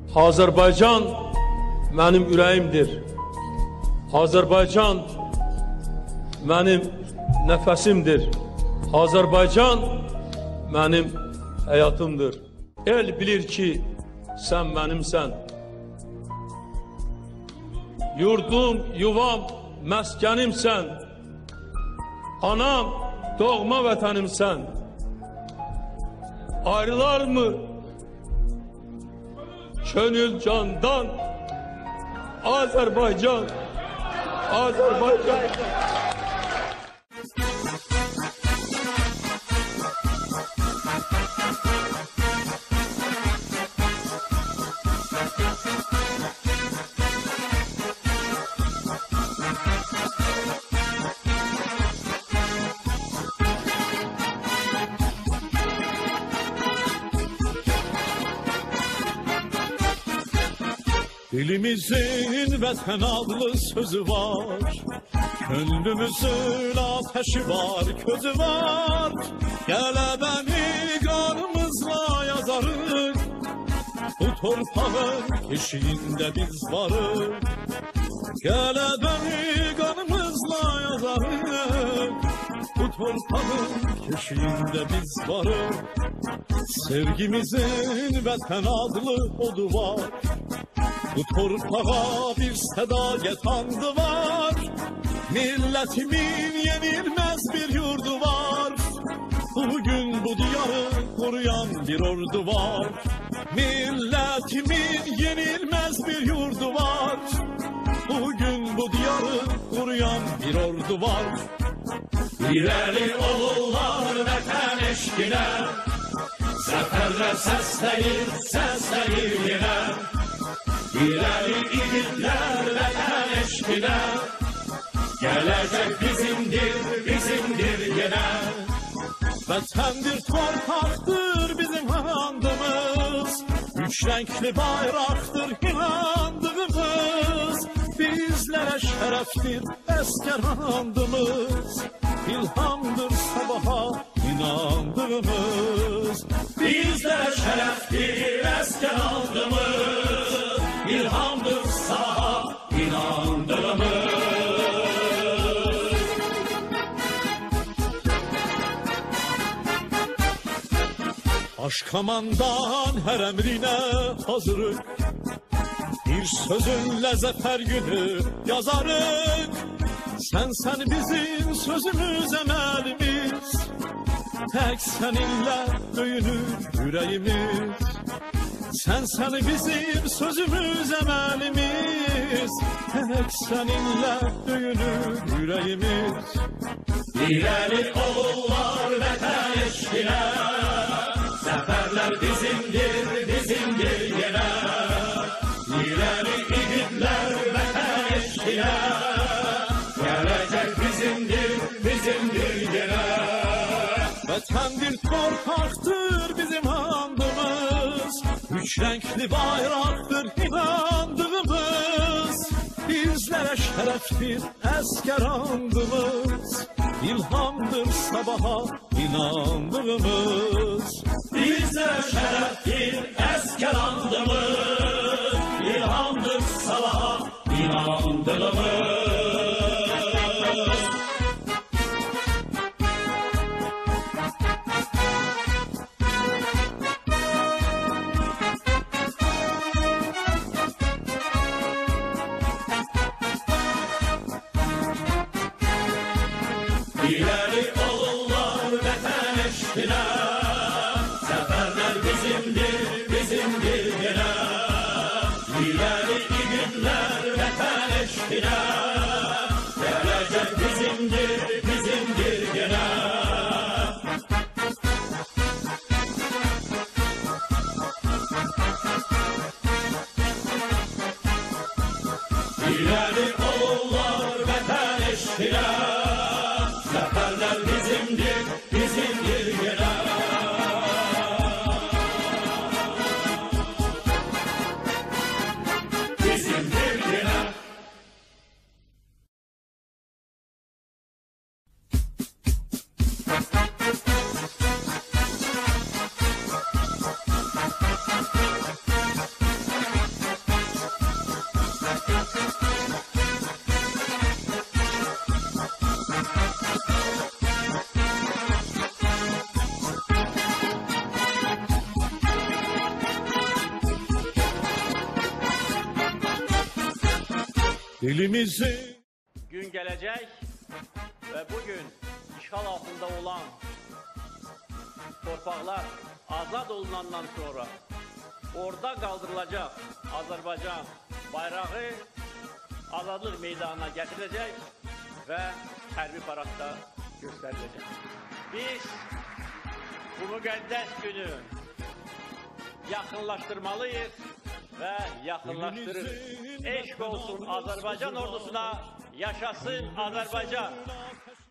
Azərbaycan mənim ürəyimdir. Azərbaycan mənim nəfəsimdir. Azərbaycan mənim həyatımdır. El bilir ki, sən mənimsən. Yurdum, yuvam, məskənimsən. Anam, doğma vətənimsən. Ayrılar mı könül candan? Azərbaycan, Azərbaycan. Dilimizin vətən adlı sözü var, gönlümüzün ateşi var, közü var. Qələbəni qanımızla yazarıq, bu torpağın eşiğində biz varıq. Qələbəni qanımızla yazarıq, bu torpağın eşiğində biz varıq. Sevgimizin vətən adlı odu var, bu torpağa bir sədaqət andı var. Milletimin yenilmez bir yurdu var, bugün bu diyarı koruyan bir ordu var. Milletimin yenilmez bir yurdu var, bugün bu diyarı koruyan bir ordu var. İleri olurlar vətən eşqinə, zəfərlər səsləyir yenə. İleri igidlər vətən eşqinə, gelecek bizimdir yenə. Vətəndir, torpaqdır bizim andımız, üç renkli bayraqdır inandığımız. Bizlere şereftir esker andımız, ilhamdır sabaha inandığımız. Bizlere şereftir esker andımız, İlhamdır sabaha inandığımız. Başkomandan her emrine hazırık, bir sözünle zafer günü yazarık. Sen bizim sözümüz emelimiz, tek seninle döyünür yüreğimiz. Sen bizim sözümüz emelimiz, tek seninle döyünür yüreğimiz. İleri olurlar vətən eşqinə, zəfərlər bizimdir yenə. İleri igidlər vətən eşqinə, gelecek bizimdir yenə. Vətəndir, torpaqdır bizim andımız, üç renkli bayraqdır inandığımız. Bizlere şereftir esker andımız, ilhamdır sabaha inandığımız. Bizlere şereftir esker andımız, ilhamdır sabaha inandığımız. İleri olurlar vətən eşqinə, zəfərlər bizimdir yenə. İleri igidlər vətən eşqinə, gelecek bizimdir yenə. İleri olurlar vətən eşqinə, zəfərlər Elimizin Gün gelecek ve bugün işgal altında olan torpaqlar azad olunandan sonra orada kaldırılacak Azərbaycan bayrağı azadlıq meydanına getirilecek ve hərbi paradda gösterilecek. Biz bu müqəddəs günü yakınlaştırmalıyız ve yakınlaştırırız. Eşk olsun Azerbaycan ordusuna, yaşasın Azerbaycan.